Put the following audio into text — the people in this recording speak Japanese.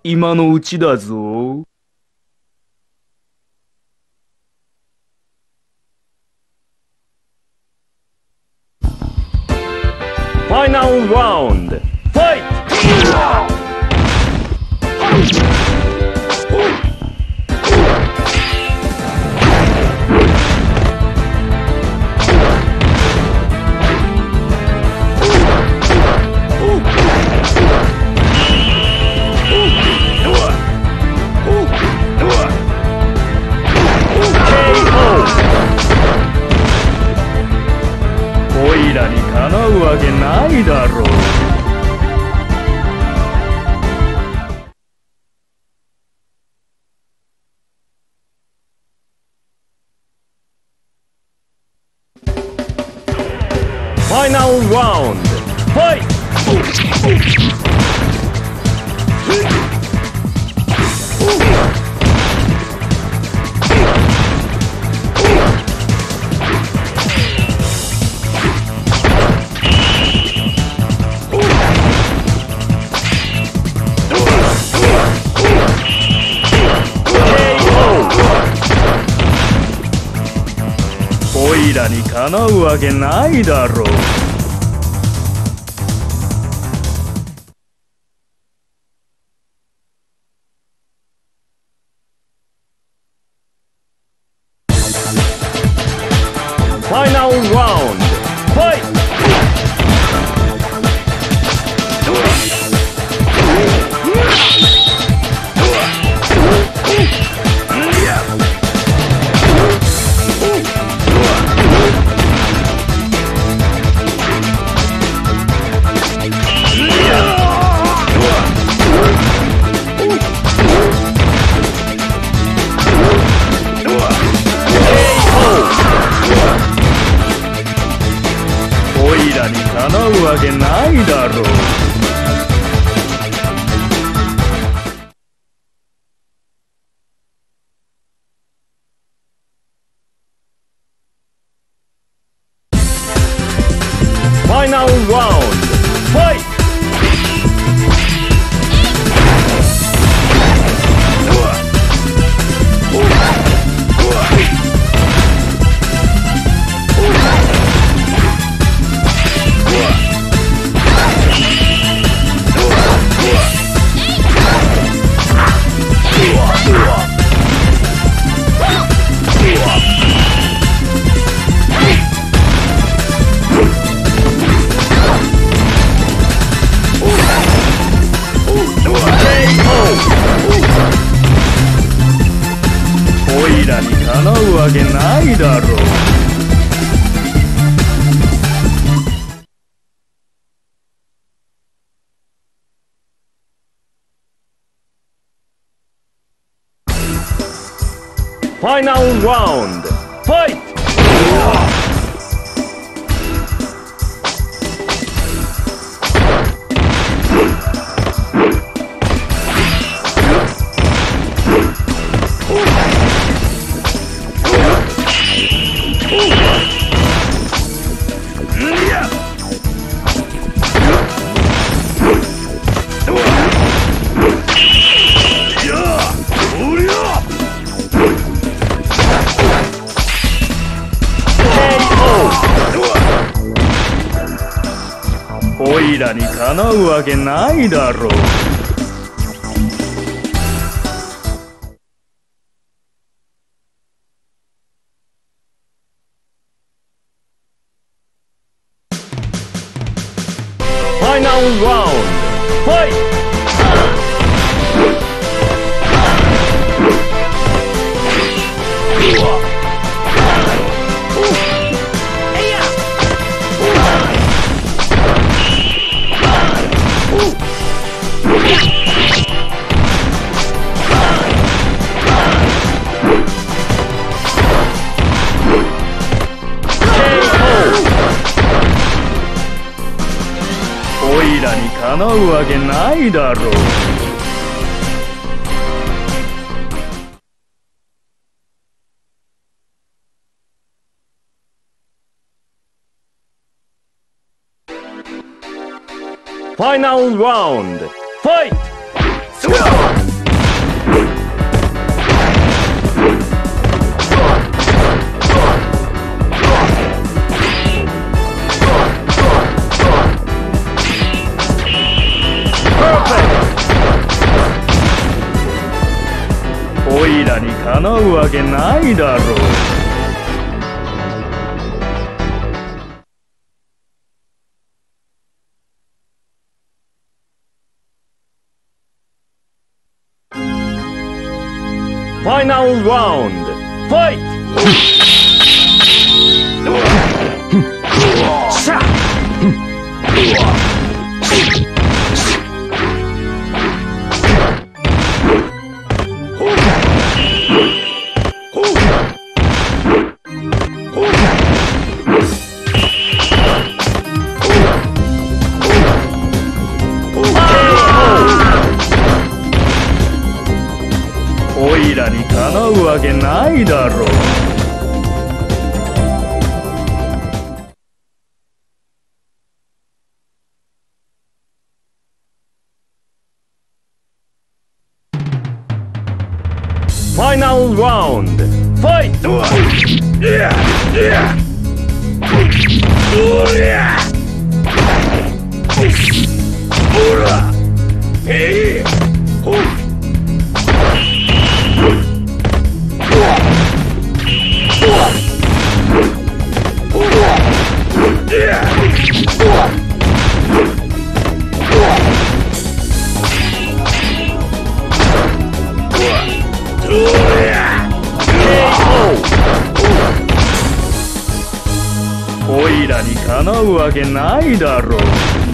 今のうちだぞ。ファイナルラウンド、ファイトおいらにかなうわけないだろう。ファイナルラウンド、ファイトおいらにかなうわけないだろう。ファイナルラウンド、ファイトおいらにかなうわけないだろう。ファイナルラウンド、ファイトおいらにかなうわけないだろう。ファイナルラウンド、ファイトおいらにかなうわけないだろう。ファイナルラウンド、ファイトおいらにかなうわけないだろう。ファイナルラウンド、ファイトうわけないだろう。Final round. Fight!おいらにかなうわけないだろう。Final round. Fight!おいらにかなうわけないだろう。